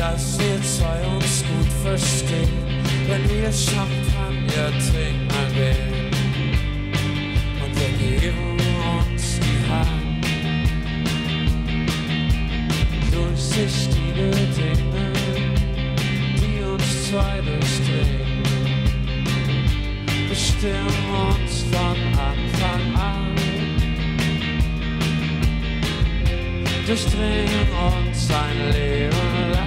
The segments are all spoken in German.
dass wir zwei uns gut verstehen, wenn wir Champagner trinken gehen. Und wir geben uns die Hand. Durchsichtige Dinge, die uns zwei durchdringen, bestimmen uns von Anfang an, durchdringen uns ein Leben lang.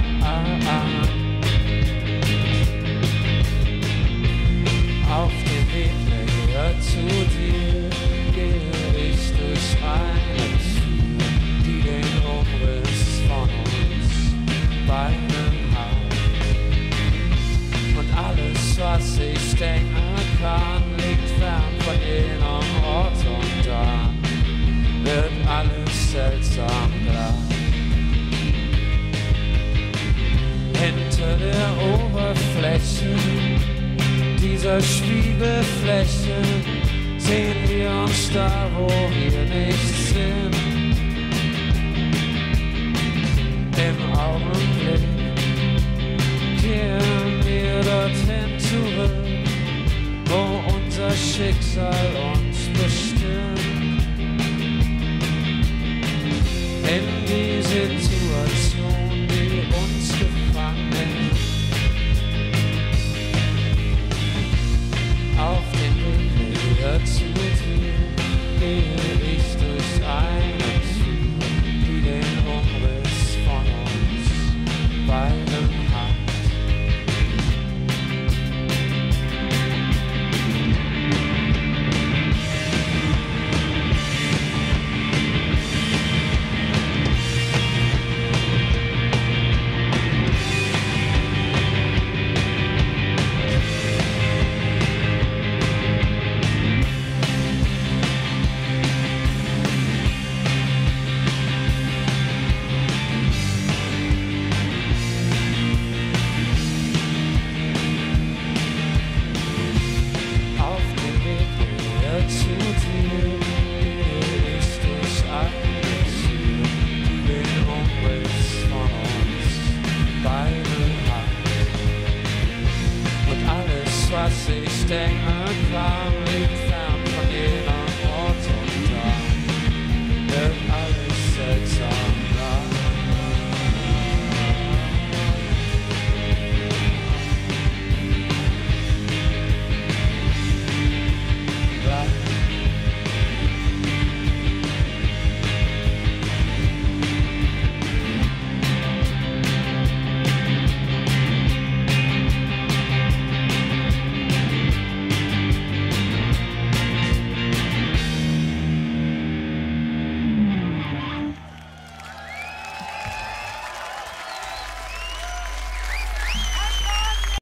Auf dem Weg näher zu dir gehe ich durch eine Tür, die den Umriss von uns beiden hat. Und alles, was ich denken kann, liegt fern von jenem Ort, und dann wird alles seltsam klar. Hinter der Oberfläche dieser Spiegelfläche sehen wir uns da, wo wir nicht sind. Im Augenblick kehren wir dorthin zurück, wo unser Schicksal uns bestimmt. In die Situation, die uns gefangen nimmt. Auf dem Weg wieder zu dir gehe ich durch eine Tür, die den Umriss von uns beiden hat. Was ich denke